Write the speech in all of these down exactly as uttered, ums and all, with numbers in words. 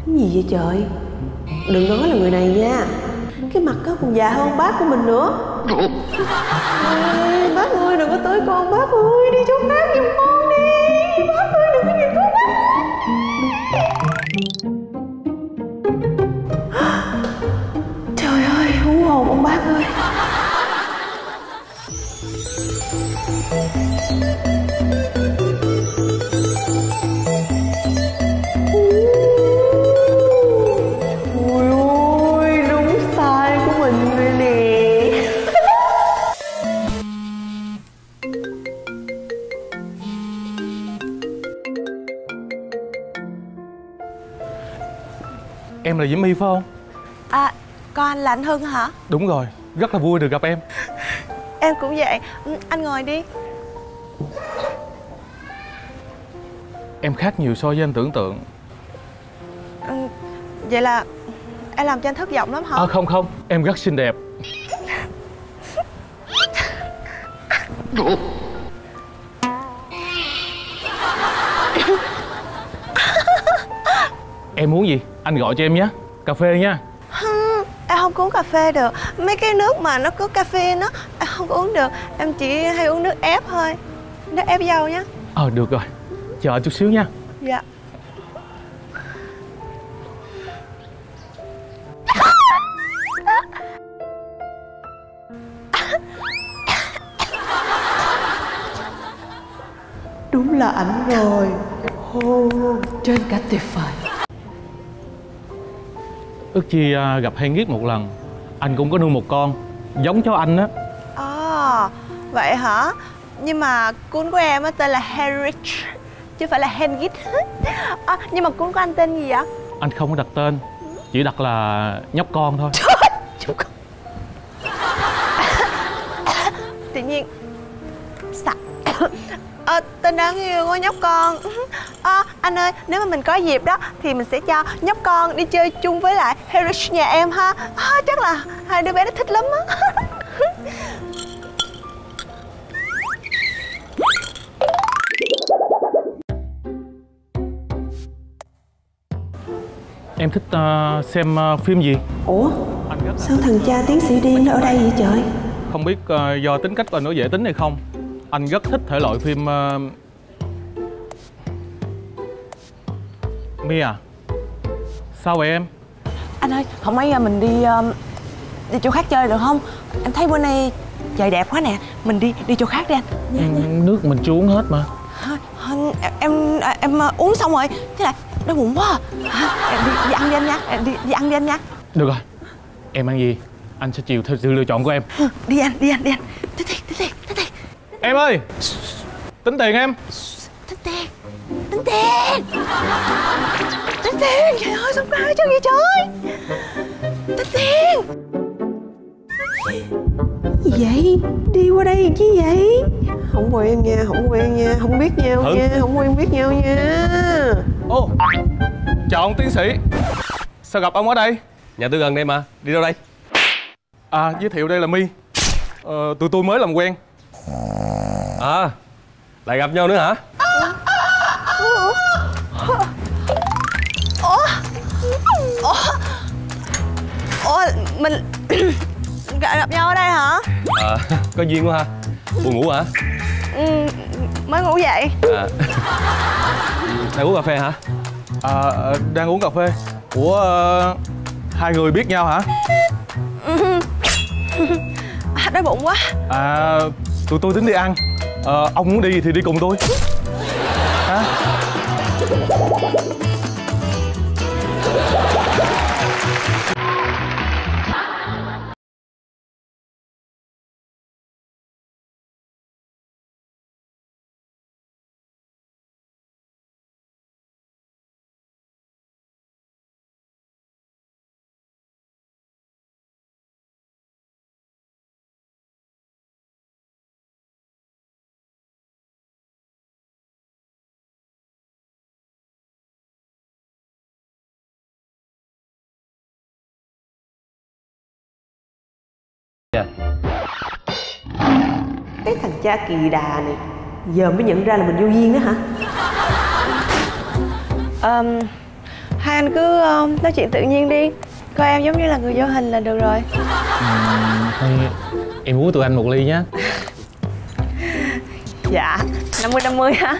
Cái gì vậy trời? Đừng nói là người này nha. Cái mặt đó còn già hơn bác của mình nữa. Ê, bác ơi đừng có tới con, bác ơi đi chỗ khác giùm con đi. Bác ơi đừng có nhìn con bác. Trời ơi hú hồn ông bác ơi. Em là Diễm My phải không? À, con anh là anh Hưng hả? Đúng rồi, rất là vui được gặp em. Em cũng vậy, anh ngồi đi. Em khác nhiều so với anh tưởng tượng. Ừ, vậy là em làm cho anh thất vọng lắm hả? À, không không, em rất xinh đẹp. Em muốn gì? Anh gọi cho em nhé. Cà phê nha. Không, em không uống cà phê được. Mấy cái nước mà nó có caffeine á, em không uống được. Em chỉ hay uống nước ép thôi. Nước ép dâu nhé. Ờ, được rồi. Chờ chút xíu nha. Dạ. Đúng là ảnh rồi. Hô, trên cả tuyệt vời. Ước chi à, gặp hay Nghiết một lần. Anh cũng có nuôi một con giống cháu anh á. À, vậy hả? Nhưng mà cuốn của em á tên là Henrich chứ phải là Hengit. À, nhưng mà cuốn của anh tên gì vậy? Anh không có đặt tên, chỉ đặt là nhóc con thôi. Trời, tự nhiên sặc. À, tên đáng yêu quá nhóc con. À, anh ơi, nếu mà mình có dịp đó thì mình sẽ cho nhóc con đi chơi chung với lại Henrich nhà em ha. À, chắc là hai đứa bé nó thích lắm á. Em thích uh, xem uh, phim gì? Ủa? Sao thằng cha tiến sĩ điên nó ở đây vậy trời? Không biết uh, do tính cách của anh nó dễ tính hay không, anh rất thích thể loại phim uh... My à? Sao vậy em? Anh ơi, không mấy mình đi uh, đi chỗ khác chơi được không? Anh thấy bữa nay trời đẹp quá nè. Mình đi đi chỗ khác đi anh. Ừ, nước mình chưa uống hết mà. Em em, em uh, uống xong rồi. Thế này, đói bụng quá à. Em đi, đi ăn đi anh nha. Em đi, đi ăn đi anh nha. Được rồi, em ăn gì anh sẽ chiều theo sự lựa chọn của em. Đi anh, đi anh, đi anh. Tính tiền, tính tiền, tính tiền. Em ơi, tính tiền em. Tính tiền, tính tiền. Tính tiền, trời ơi, xong rồi chứ gì trời. Tính tiền. Gì vậy? Đi qua đây chứ vậy? Không quen nha, không quen nha, không biết nhau Hưng. nha, không quen biết nhau nha. Ô, chào ông tiến sĩ. Sao gặp ông ở đây? Nhà tôi gần đây mà, đi đâu đây? À, giới thiệu đây là My. Ờ, tụi tôi mới làm quen. À, lại gặp nhau nữa hả? Ủa? Ủa? Ủa, mình gặp nhau ở đây hả? À, có duyên quá ha. Buồn ngủ hả? Ừ, mới ngủ dậy. À, đang uống cà phê hả? À, đang uống cà phê. Ủa, uh, hai người biết nhau hả? À, đói bụng quá. À, tụi tôi tính đi ăn. À, ông muốn đi thì đi cùng tôi. Hả? Dạ. Cái thằng cha kỳ đà này giờ mới nhận ra là mình vô duyên đó hả? Um, Hai anh cứ uh, nói chuyện tự nhiên đi. Coi em giống như là người vô hình là được rồi. uhm, Hay em uống tụi anh một ly nhé. Dạ, năm mươi năm mươi hả?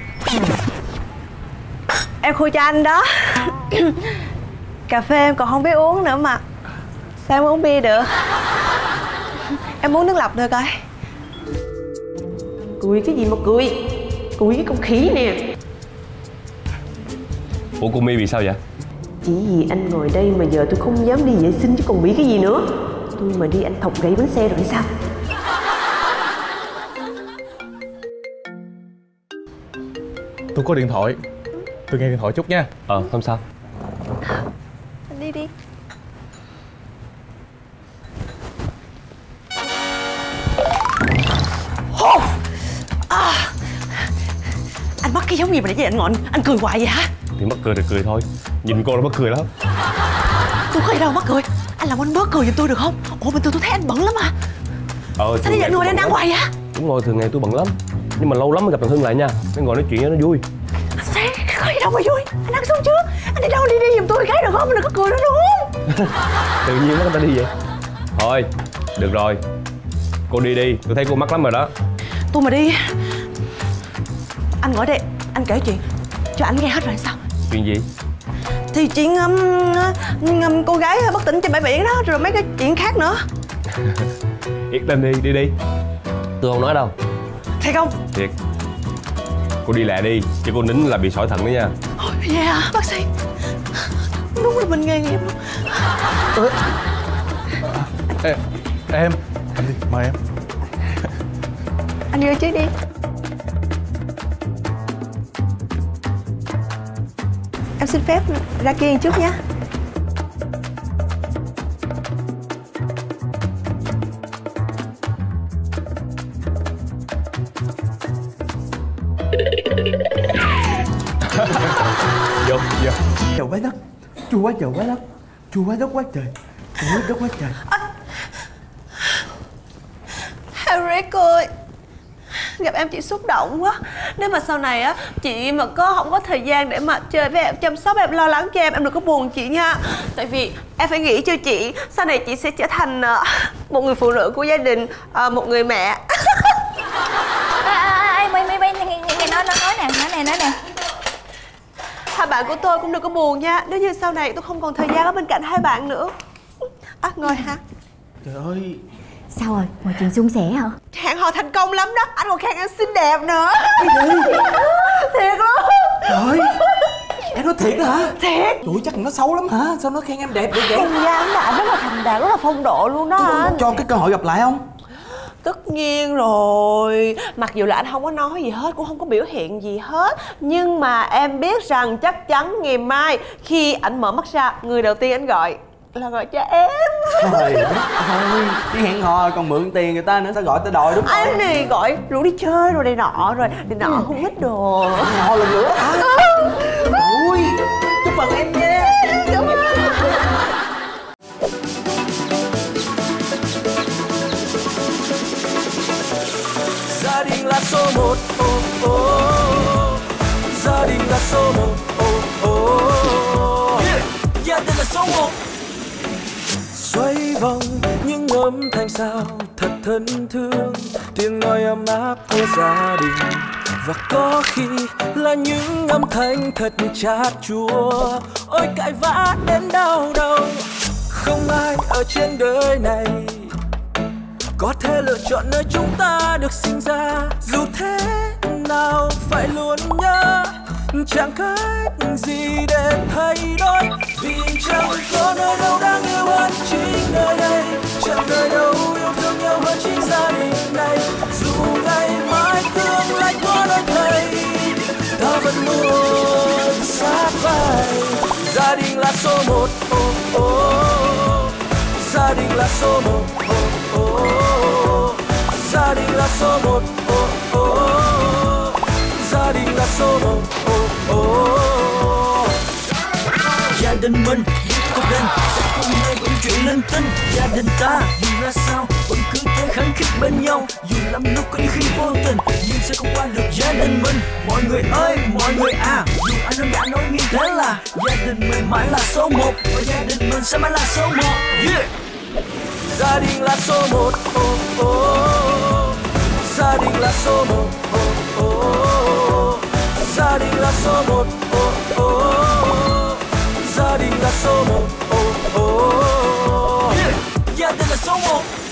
Em khui cho anh đó. Cà phê em còn không biết uống nữa mà sao em uống bia được. Em uống nước lọc thôi coi. Cười cái gì mà cười? Cười cái con khỉ nè. Ủa cô My bị sao vậy? Chỉ vì anh ngồi đây mà giờ tôi không dám đi vệ sinh chứ còn bị cái gì nữa. Tôi mà đi anh thọc gãy bánh xe rồi sao? Tôi có điện thoại, tôi nghe điện thoại chút nha. Ờ, không sao. Anh đi đi. À, anh mắc cái giống gì mà để cho anh ngọn anh cười hoài vậy hả? Thì mắc cười thì cười thôi. Nhìn cô là mắc cười lắm. Tôi có gì đâu mắc cười. Anh làm anh bớt cười giùm tôi được không? Ủa bình thường tôi thấy anh bận lắm mà. Ờ, sao đi giận người lên ăn hoài vậy? Đúng rồi, thường ngày tôi bận lắm. Nhưng mà lâu lắm mới gặp thằng Hưng lại nha. Mới ngồi nói chuyện cho nó vui. Thế có gì đâu mà vui. Anh ăn xong chưa? Anh đi đâu đi đi giùm tôi cái được không? Đừng có cười nữa luôn. Tự nhiên nó ta đi vậy. Thôi, được rồi. Cô đi đi, tôi thấy cô mắc lắm rồi đó. Tôi mà đi. Anh ngồi đây, anh kể chuyện cho anh nghe hết rồi sao? Chuyện gì? Thì chuyện um, um, cô gái bất tỉnh trên bãi biển đó, rồi mấy cái chuyện khác nữa. Yên tâm đi, đi đi. Tôi không nói đâu. Thiệt không? Thiệt. Cô đi lẹ đi, chứ cô nín là bị sỏi thận đó nha. Ôi, vậy hả bác sĩ? Đúng là mình nghề nghiệp luôn. Ừ. Ê, em, anh đi, mời em. Anh đi trước đi. Em xin phép ra kia một chút nhé. Vô, vô. Trời quá đất, chua quá trời quá đất, chua quá đất quá trời, chua quá đất quá trời. Harry ơi, gặp em chị xúc động quá. Nếu mà sau này á chị mà có không có thời gian để mà chơi với em, chăm sóc em, lo lắng cho em, em đừng có buồn chị nha. Tại vì em phải nghĩ cho chị, sau này chị sẽ trở thành uh, một người phụ nữ của gia đình, uh, một người mẹ. À, à, à, mày mày mày nghe, nghe, nghe nói nói nói nè, nói nè, nói nè. Hai bạn của tôi cũng đừng có buồn nha. Nếu như sau này tôi không còn thời gian ở bên cạnh hai bạn nữa. À, ngồi ha. Trời ơi. Sao rồi, mọi chuyện suôn sẻ hả? Hẹn hò thành công lắm đó. Anh còn khen em xinh đẹp nữa. Thiệt luôn. Trời, em nói thiệt đó hả? Thiệt. Trời, chắc nó xấu lắm hả? Sao nó khen em đẹp được vậy? Không dám là anh rất là thành đạt, rất là phong độ luôn đó anh. Cho cái cơ hội gặp lại không? Tất nhiên rồi. Mặc dù là anh không có nói gì hết, cũng không có biểu hiện gì hết, nhưng mà em biết rằng chắc chắn ngày mai khi anh mở mắt ra, người đầu tiên anh gọi là gọi cho em. Trời đất ơi, đi hẹn hò còn mượn tiền người ta nữa, sao gọi tới đòi đúng không? Anh này gọi rủ đi chơi rồi này nọ, rồi này nọ không ít đồ. Hò lần nữa hả? Ui, chúc mừng em nha. Cảm ơn. Gia đình là số một, oh, oh. Gia đình là số một, oh, oh. Yeah. Gia đình là số một. Xoay vòng những âm thanh sao thật thân thương, tiếng nói ấm áp của gia đình. Và có khi là những âm thanh thật chát chúa, ôi cãi vã đến đau đầu. Không ai ở trên đời này có thể lựa chọn nơi chúng ta được sinh ra. Dù thế nào phải luôn nhớ, chẳng cách gì để thay đổi. Vì chẳng có nơi đâu đáng yêu hơn chính nơi đây, chẳng nơi đâu yêu thương nhau hơn chính gia đình này. Dù ngày mai tương lai có đổi thay, ta vẫn luôn sát vai. Gia đình là số một, oh, oh. Gia đình là số một, oh, oh. Gia đình là số một, oh, oh. Gia đình là số một, oh, oh. Gia đình mình biết có bên sẽ không nghe những chuyện linh tinh. Gia đình ta dù ra sao vẫn cứ cứ thế khăng khít bên nhau. Dù lắm lúc có những khi vô tình nhưng sẽ không qua được gia đình mình. Mọi người ơi, mọi người à, dù anh em đã nói như thế là gia đình mình mãi là số một và gia đình mình sẽ mãi là số một. Yeah. Gia đình là số một, oh, oh. Gia đình là số một, oh, oh. Gia đình là số một, oh, oh. Gia đình là số một, oh, oh. Yeah. Gia đình là số một.